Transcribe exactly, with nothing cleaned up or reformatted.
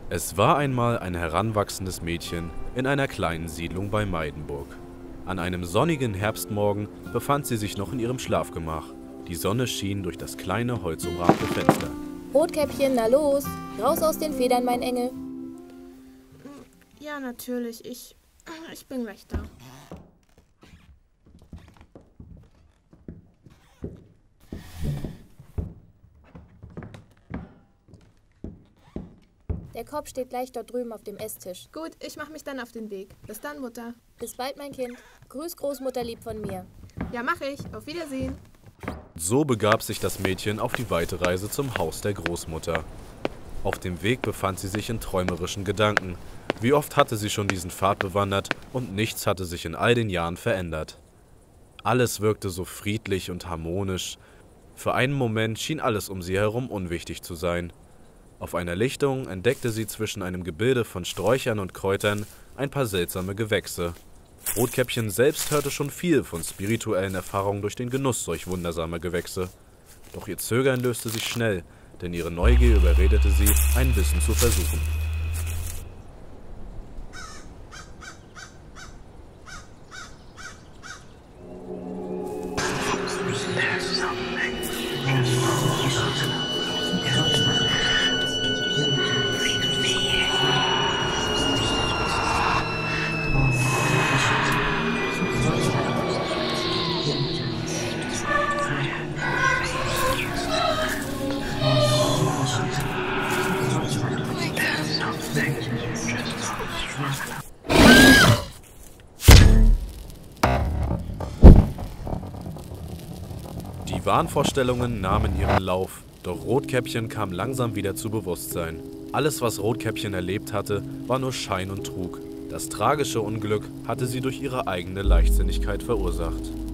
Es war einmal ein heranwachsendes Mädchen in einer kleinen Siedlung bei Meidenburg. An einem sonnigen Herbstmorgen befand sie sich noch in ihrem Schlafgemach. Die Sonne schien durch das kleine holzumrahmte Fenster. Rotkäppchen, na los! Raus aus den Federn, mein Engel! Ja, natürlich. Ich, ich bin gleich da. Der Kopf steht gleich dort drüben auf dem Esstisch. Gut, ich mache mich dann auf den Weg. Bis dann, Mutter. Bis bald, mein Kind. Grüß Großmutter lieb von mir. Ja, mache ich. Auf Wiedersehen. So begab sich das Mädchen auf die weite Reise zum Haus der Großmutter. Auf dem Weg befand sie sich in träumerischen Gedanken. Wie oft hatte sie schon diesen Pfad bewandert und nichts hatte sich in all den Jahren verändert. Alles wirkte so friedlich und harmonisch. Für einen Moment schien alles um sie herum unwichtig zu sein. Auf einer Lichtung entdeckte sie zwischen einem Gebilde von Sträuchern und Kräutern ein paar seltsame Gewächse. Rotkäppchen selbst hörte schon viel von spirituellen Erfahrungen durch den Genuss solch wundersamer Gewächse. Doch ihr Zögern löste sich schnell, denn ihre Neugier überredete sie, ein Wissen zu versuchen. Die Wahnvorstellungen nahmen ihren Lauf, doch Rotkäppchen kam langsam wieder zu Bewusstsein. Alles, was Rotkäppchen erlebt hatte, war nur Schein und Trug. Das tragische Unglück hatte sie durch ihre eigene Leichtsinnigkeit verursacht.